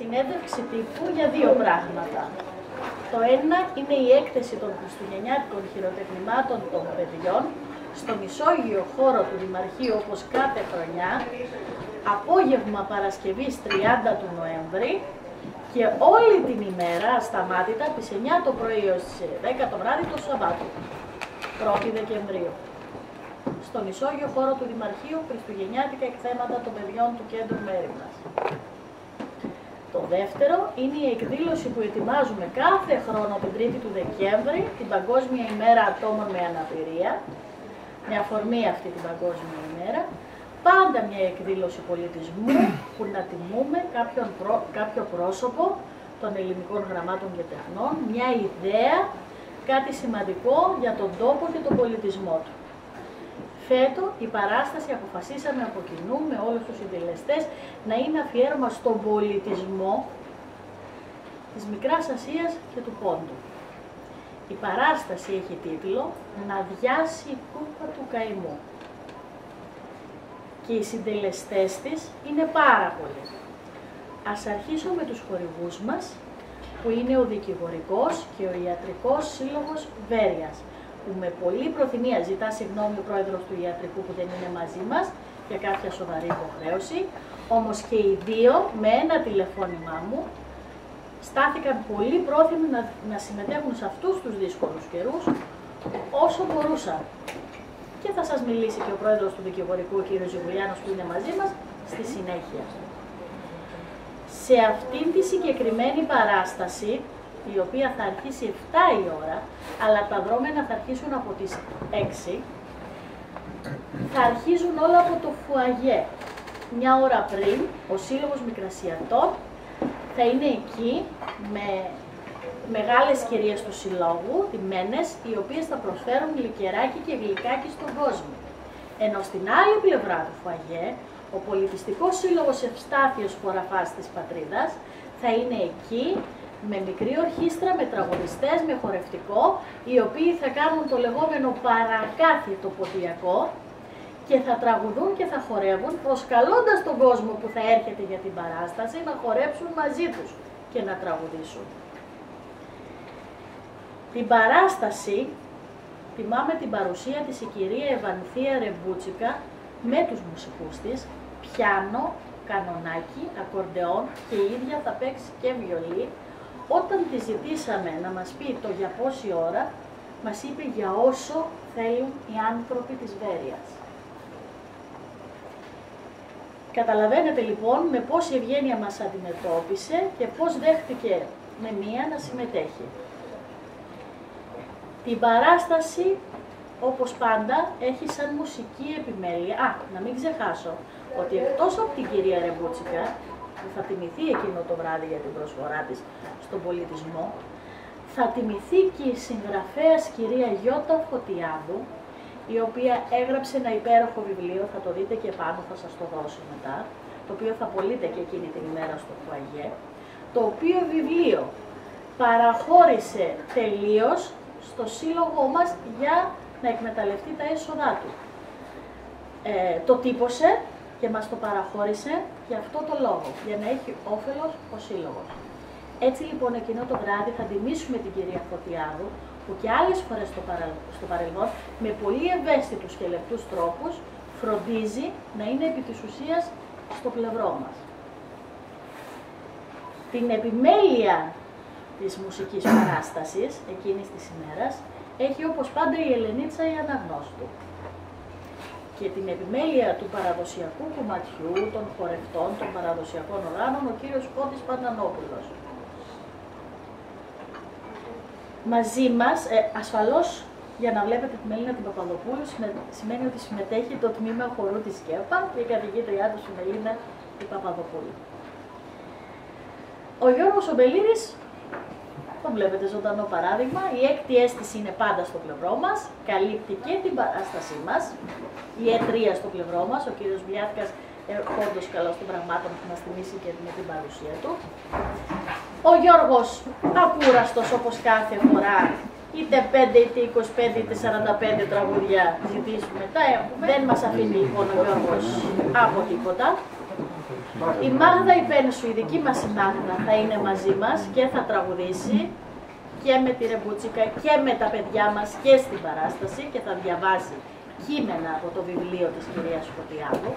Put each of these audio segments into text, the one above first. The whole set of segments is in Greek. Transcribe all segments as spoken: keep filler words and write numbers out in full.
συνέντευξη τύπου για δύο πράγματα. Το ένα είναι η έκθεση των χριστουγεννιάτικων χειροτεχνημάτων των παιδιών στον ισόγειο χώρο του Δημαρχείου, όπως κάθε χρονιά, απόγευμα Παρασκευής τριάντα του Νοέμβρη και όλη την ημέρα ασταμάτητα από τις εννιά το πρωί έως τις δέκα το βράδυ το Σαββάτο, πρώτη Δεκεμβρίου. Στον ισόγειο χώρο του Δημαρχείου, χριστουγεννιάτικα εκθέματα των παιδιών του Κέντρου Μέριμνας. Το δεύτερο είναι η εκδήλωση που ετοιμάζουμε κάθε χρόνο την τρίτη του Δεκέμβρη, την Παγκόσμια ημέρα ατόμων με αναπηρία, με αφορμή αυτή την Παγκόσμια ημέρα, πάντα μια εκδήλωση πολιτισμού που να τιμούμε κάποιον πρό, κάποιο πρόσωπο των ελληνικών γραμμάτων και τεχνών, μια ιδέα, κάτι σημαντικό για τον τόπο και τον πολιτισμό του. Φέτο η παράσταση αποφασίσαμε από κοινού με όλους τους συντελεστές να είναι αφιέρωμα στον πολιτισμό της Μικράς Ασίας και του Πόντου. Η παράσταση έχει τίτλο «Να διάσει η κούπα του καημού» και οι συντελεστές της είναι πάρα πολλοί. Ας αρχίσω με τους χορηγούς μας, που είναι ο Δικηγορικός και ο Ιατρικός Σύλλογος Βέρειας, που με πολλή προθυμία ζητά συγγνώμη ο πρόεδρος του Ιατρικού που δεν είναι μαζί μας για κάποια σοβαρή υποχρέωση, όμως και οι δύο με ένα τηλεφώνημά μου στάθηκαν πολύ πρόθυμοι να, να συμμετέχουν σε αυτούς τους δύσκολους καιρούς όσο μπορούσαν. Και θα σας μιλήσει και ο πρόεδρος του Δικηγορικού, ο κ. Ζυγουλιάνος, που είναι μαζί μας, στη συνέχεια. Σε αυτήν τη συγκεκριμένη παράσταση, η οποία θα αρχίσει επτά η ώρα, αλλά τα δρόμενα θα αρχίσουν από τις έξι, θα αρχίζουν όλα από το φουαγέ. Μια ώρα πριν, ο Σύλλογος Μικρασιατών θα είναι εκεί με μεγάλες κυρίες του Συλλόγου, τιμένες, οι οποίες θα προσφέρουν λικεράκι και γλυκάκι στον κόσμο. Ενώ στην άλλη πλευρά του φουαγέ, ο Πολιτιστικός Σύλλογος Ευστάθιος Χωραφάς της Πατρίδας θα είναι εκεί με μικρή ορχήστρα, με τραγουδιστές, με χορευτικό, οι οποίοι θα κάνουν το λεγόμενο παρακάθι το ποντιακό και θα τραγουδούν και θα χορεύουν, προσκαλώντας τον κόσμο που θα έρχεται για την παράσταση να χορέψουν μαζί τους και να τραγουδήσουν. Την παράσταση τιμάμε την παρουσία της η κυρία Ευανθία Ρεμπούτσικα με τους μουσικούς της, πιάνο, κανονάκι, ακορντεόν και η ίδια θα παίξει και βιολί. Όταν τη ζητήσαμε να μας πει το για πόση ώρα, μας είπε για όσο θέλουν οι άνθρωποι της Βέρειας. Καταλαβαίνετε λοιπόν με πόση ευγένεια μας αντιμετώπισε και πώς δέχτηκε με μία να συμμετέχει. Την παράσταση, όπως πάντα, έχει σαν μουσική επιμέλεια. Α, να μην ξεχάσω ότι εκτός από την κυρία Ρεμπούτσικα, που θα τιμηθεί εκείνο το βράδυ για την προσφορά της στον πολιτισμό, θα τιμηθεί και η συγγραφέας κυρία Γιώτα Φωτιάδου, η οποία έγραψε ένα υπέροχο βιβλίο, θα το δείτε και πάνω, θα σας το δώσω μετά, το οποίο θα πωλείται και εκείνη την ημέρα στο φουαγέ, το οποίο βιβλίο παραχώρησε τελείως στο σύλλογό μας για να εκμεταλλευτεί τα έσοδά του. Ε, το τύπωσε και μας το παραχώρησε για αυτό το λόγο, για να έχει όφελος ο σύλλογος. Έτσι λοιπόν εκείνο το βράδυ θα τιμήσουμε την κυρία Φωτιάδου, που και άλλες φορές στο, παρα... στο παρελθόν, με πολύ ευαίσθητους και λεπτούς τρόπους, φροντίζει να είναι επί της ουσίας στο πλευρό μας. Την επιμέλεια της μουσικής παράστασης, εκείνης της ημέρας, έχει όπως πάντα η Ελενίτσα η Αναγνώστου. Και την επιμέλεια του παραδοσιακού κομματιού, των χορευτών, των παραδοσιακών οργάνων, ο κύριος Κώδης Παντανόπουλος. Μαζί μας, ε, ασφαλώς, για να βλέπετε τη Μελίνα την Παπαδοπούλου, σημαίνει ότι συμμετέχει το τμήμα χορού της ΚΕΠΑ και η καθηγήτριά του η Μελίνα την Παπαδοπούλου. Ο Γιώργος Ομπελήρης, τον βλέπετε ζωντανό παράδειγμα, η έκτη αίσθηση είναι πάντα στο πλευρό μας, καλύπτει και την παράστασή μας, η Ε τρία στο πλευρό μας, ο κύριος Βλιάτκας, ε, όντως καλός των πραγμάτων που μας θυμίσει και με την παρουσία του. Ο Γιώργος, ακούραστος όπως κάθε φορά, είτε πέντε, είτε είκοσι πέντε, είτε σαράντα πέντε τραγούδια ζητήσουμε, τα έχουμε. Δεν μας αφήνει λοιπόν ο Γιώργος από τίποτα. Η Μάγδα Υπένσου, η δική μας η Μάγδα, θα είναι μαζί μας και θα τραγουδήσει και με τη Ρεμπούτσικα και με τα παιδιά μας και στην παράσταση και θα διαβάσει κείμενα από το βιβλίο της κυρίας Φωτιάδου.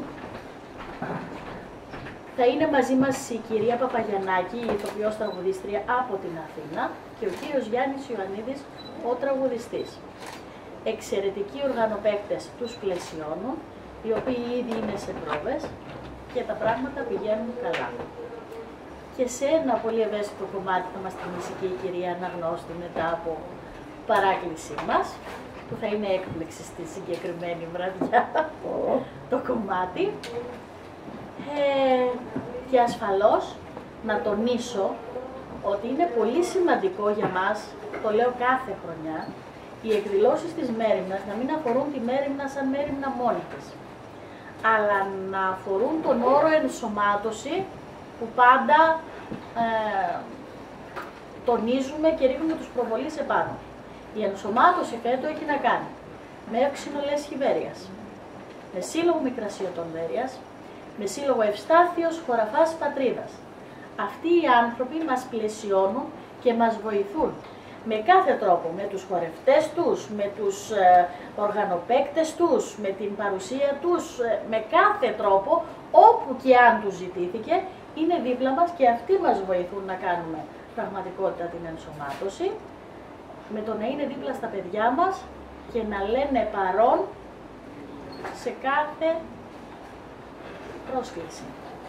Θα είναι μαζί μας η κυρία Παπαγιαννάκη, η ηθοποιός τραγουδίστρια από την Αθήνα και ο κύριος Γιάννης Ιωαννίδης, ο τραγουδιστής. Εξαιρετικοί οργανοπαίκτες τους πλαισιώνουν, οι οποίοι ήδη είναι σε πρόβες και τα πράγματα πηγαίνουν καλά. Και σε ένα πολύ ευαίσθητο κομμάτι θα μας θυμίσει και η κυρία Αναγνώστη μετά από παράκλησή μας, που θα είναι έκπληξη στη συγκεκριμένη βραδιά το κομμάτι. Ε, και ασφαλώς να τονίσω ότι είναι πολύ σημαντικό για μας, το λέω κάθε χρονιά, οι εκδηλώσεις της Μέριμνας να μην αφορούν τη Μέριμνα σαν Μέριμνα μόνη της, αλλά να αφορούν τον όρο ενσωμάτωση που πάντα ε, τονίζουμε και ρίχνουμε τους προβολείς επάνω. Η ενσωμάτωση φέτο έχει να κάνει με Εξινολές Χιβέριας, με Σύλλογο Μικρασιωτών Βέρειας, με Σύλλογο Ευστάθιος Χωραφάς Πατρίδας. Αυτοί οι άνθρωποι μας πλαισιώνουν και μας βοηθούν με κάθε τρόπο, με τους χορευτές τους, με τους ε, οργανοπαίκτες τους, με την παρουσία τους, ε, με κάθε τρόπο, όπου και αν τους ζητήθηκε, είναι δίπλα μας και αυτοί μας βοηθούν να κάνουμε πραγματικότητα την ενσωμάτωση, με το να είναι δίπλα στα παιδιά μας και να λένε παρόν σε κάθε πρόσκληση.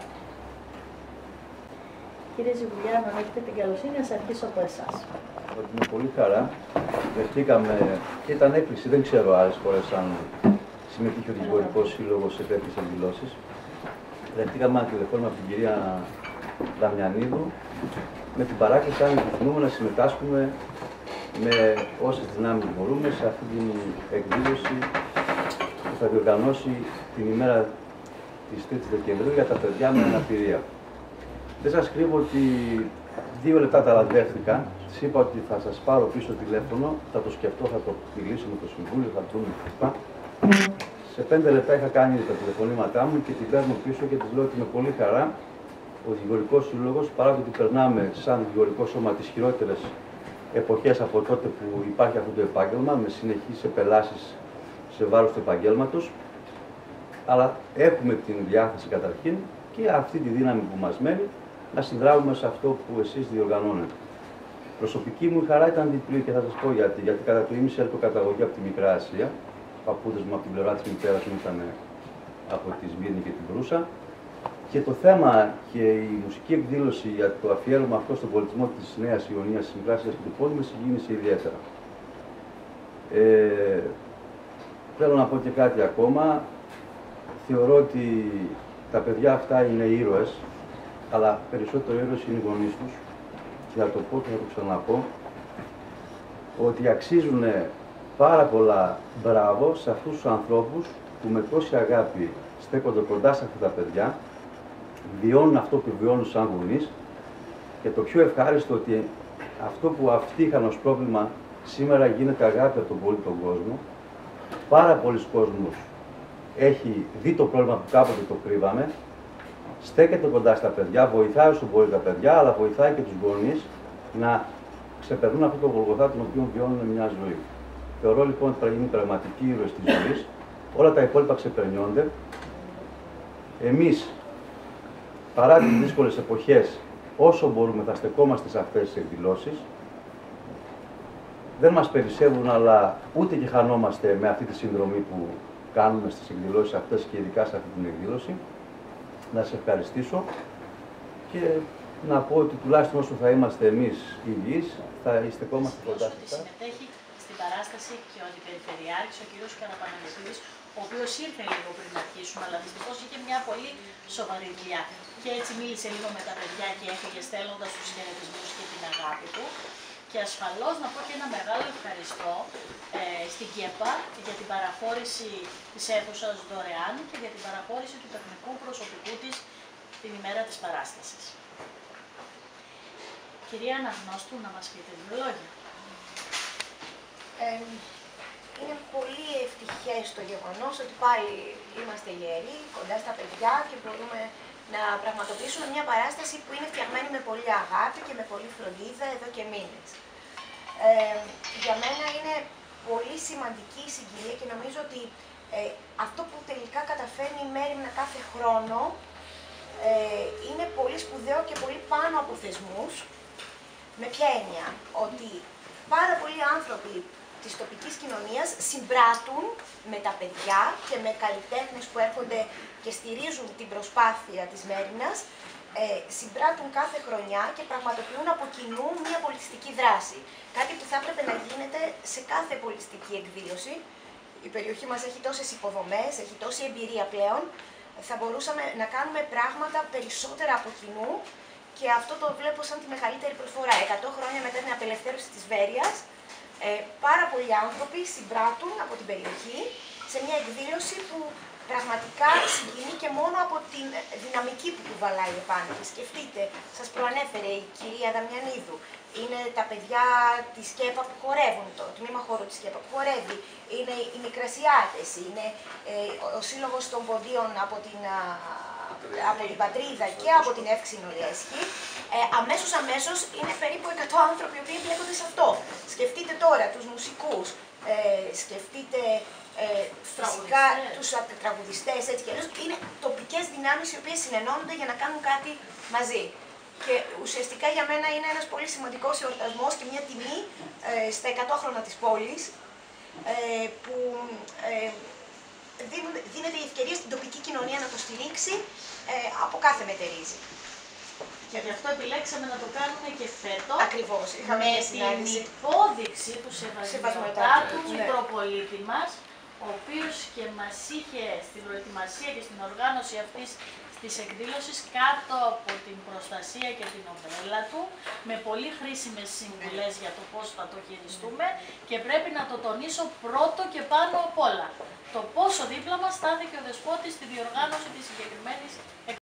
Κύριε Ζηγουλιάνο, αν έχετε την καλοσύνη, να αρχίσω από εσάς. Με πολύ χαρά δεχτήκαμε και ήταν έκπληξη, δεν ξέρω άλλες φορές αν συμμετείχε ο Δικηγορικός Σύλλογος σε τέτοιες εκδηλώσεις. Δεχτήκαμε ένα τηλεφώνημα από την κυρία Δαμιανίδου με την παράκληση αν επιθυμούμε να συμμετάσχουμε με όσες δυνάμεις μπορούμε σε αυτή την εκδήλωση που θα διοργανώσει την ημέρα της τρίτης Δεκεμβρίου για τα παιδιά με αναπηρία. Δεν σας κρύβω ότι δύο λεπτά ταλαντεύτηκα. Της είπα ότι θα σας πάρω πίσω τηλέφωνο, θα το σκεφτώ, θα το μιλήσω με το Συμβούλιο, θα το δούμε κλπ. Σε πέντε λεπτά είχα κάνει τα τηλεφωνήματά μου και την παίρνω πίσω και της λέω ότι με πολύ χαρά ο Δικηγορικός Σύλλογος, παρά το ότι περνάμε σαν δικηγορικό σώμα τις χειρότερες εποχές από τότε που υπάρχει αυτό το επάγγελμα, με συνεχείς επελάσεις σε βάρος του επαγγέλματος, αλλά έχουμε την διάθεση καταρχήν και αυτή τη δύναμη που μας μένει να συνδράμουμε σε αυτό που εσείς διοργανώνετε. Προσωπική μου χαρά ήταν διπλή και θα σας πω γιατί. Γιατί κατά το ίμιση έρχομαι καταγωγή από τη Μικρά Ασία. Οι παππούδες μου από την πλευρά της μητέρας μου ήταν από τη Σμύρνη και την Προύσα. Και το θέμα και η μουσική εκδήλωση για το αφιέρωμα αυτό στον πολιτισμό της Νέας Ιωνίας, της Μικράς Ασίας και του Πόλου με συγκίνησε ιδιαίτερα. Ε, θέλω να πω και κάτι ακόμα. Θεωρώ ότι τα παιδιά αυτά είναι ήρωες, αλλά περισσότερο ήρωες είναι οι γονείς τους. Και θα το πω και θα το ξαναπώ, ότι αξίζουν πάρα πολλά μπράβο σε αυτούς τους ανθρώπους που με τόση αγάπη στέκονται κοντά σε αυτά τα παιδιά, βιώνουν αυτό που βιώνουν σαν γονείς και το πιο ευχάριστο ότι αυτό που αυτοί είχαν ως πρόβλημα σήμερα γίνεται αγάπη από τον πολύ τον κόσμο. Πάρα πολλοί κόσμος έχει δει το πρόβλημα που κάποτε το κρύβαμε, στέκεται κοντά στα παιδιά, βοηθάει όσο μπορεί τα παιδιά, αλλά βοηθάει και τους γονείς να ξεπερνούν αυτό το γολγοθά τον οποίο βιώνουν μια ζωή. Θεωρώ λοιπόν ότι θα γίνει πραγματική ήρωες της ζωής, όλα τα υπόλοιπα ξεπερνιόνται. Εμείς, παρά τις δύσκολες εποχές, όσο μπορούμε θα στεκόμαστε σε αυτές τις εκδηλώσεις. Δεν μας περισσεύουν, αλλά ούτε και χανόμαστε με αυτή τη συνδρομή που κάνουμε στις εκδηλώσεις αυτές και ειδικά σε αυτή την εκδήλωση. Να σε ευχαριστήσω και να πω ότι τουλάχιστον όσο θα είμαστε εμείς υγιείς, θα στεκόμαστε κοντά σε εσάς. Συμμετέχει στην παράσταση και ο Αντιπεριφερειάρχης, ο κ. Καραπαναγιωτής, ο οποίος ήρθε λίγο πριν αρχίσουμε, αλλά δυστυχώς είχε μια πολύ σοβαρή δουλειά. Και έτσι μίλησε λίγο με τα παιδιά και έφυγε στέλνοντας τους χαιρετισμούς και την αγάπη του. Και ασφαλώς να πω και ένα μεγάλο ευχαριστώ ε, στην ΚΕΠΑ για την παραχώρηση της αίθουσας δωρεάν και για την παραχώρηση του τεχνικού προσωπικού της την ημέρα της παράστασης. Κυρία Αναγνώστου, να μας πείτε δύο λόγια. Ε, είναι πολύ ευτυχές το γεγονός ότι πάλι είμαστε γεροί, κοντά στα παιδιά και μπορούμε να πραγματοποιήσουμε μια παράσταση που είναι φτιαγμένη με πολύ αγάπη και με πολύ φροντίδα εδώ και μήνες. Ε, για μένα είναι πολύ σημαντική η συγκυρία και νομίζω ότι ε, αυτό που τελικά καταφέρνει η Μέριμνα κάθε χρόνο ε, είναι πολύ σπουδαίο και πολύ πάνω από θεσμούς. Με ποια έννοια? Ότι πάρα πολλοί άνθρωποι της τοπικής κοινωνίας συμπράττουν με τα παιδιά και με καλλιτέχνες που έρχονται και στηρίζουν την προσπάθεια της Μέριμνας, ε, συμπράττουν κάθε χρονιά και πραγματοποιούν από κοινού μια πολιτιστική δράση. Κάτι που θα έπρεπε να γίνεται σε κάθε πολιτιστική εκδήλωση. Η περιοχή μας έχει τόσες υποδομές, έχει τόση εμπειρία πλέον, θα μπορούσαμε να κάνουμε πράγματα περισσότερα από κοινού και αυτό το βλέπω σαν τη μεγαλύτερη προσφορά. εκατό χρόνια μετά την απελευθέρωση της Βέρειας, ε, πάρα πολλοί άνθρωποι συμπράττουν από την περιοχή σε μια εκδήλωση που πραγματικά συγκινεί και μόνο από τη δυναμική που κουβαλάει επάνω της. Σκεφτείτε, σας προανέφερε η κυρία Δαμιανίδου, είναι τα παιδιά της ΚΕΠΑ που χορεύουν, το τμήμα χώρου της ΚΕΠΑ που χορεύει, είναι οι Μικρασιάτες, είναι ε, ο Σύλλογος των Ποντίων από την, α, από την Πατρίδα και από την Εύξηνο Λέσχη. Ε, αμέσως αμέσως είναι περίπου εκατό άνθρωποι οι οποίοι εμπλέκονται σε αυτό. Σκεφτείτε τώρα τους μουσικούς, ε, σκεφτείτε ε, φυσικά τους τραγουδιστές, έτσι και αλλιώς. Είναι τοπικές δυνάμεις οι οποίες συνενώνονται για να κάνουν κάτι μαζί. Και ουσιαστικά για μένα είναι ένας πολύ σημαντικός εορτασμός και μια τιμή ε, στα εκατό χρόνια της πόλης, ε, που ε, δίνουν, δίνεται η ευκαιρία στην τοπική κοινωνία να το στηρίξει ε, από κάθε μετερίζει. Και γι' αυτό επιλέξαμε να το κάνουμε και φέτος. Ακριβώς. Με την υπόδειξη του Σεβασμιωτάτου Μητροπολίτη μας, ο οποίος και μας είχε στην προετοιμασία και στην οργάνωση αυτής της εκδήλωσης κάτω από την προστασία και την ομπρέλα του, με πολύ χρήσιμες συμβουλές για το πώς θα το χειριστούμε και πρέπει να το τονίσω πρώτο και πάνω απ' όλα. Το πόσο δίπλα μας στάθηκε ο Δεσπότης στη διοργάνωση της συγκεκριμένης εκδήλωσης.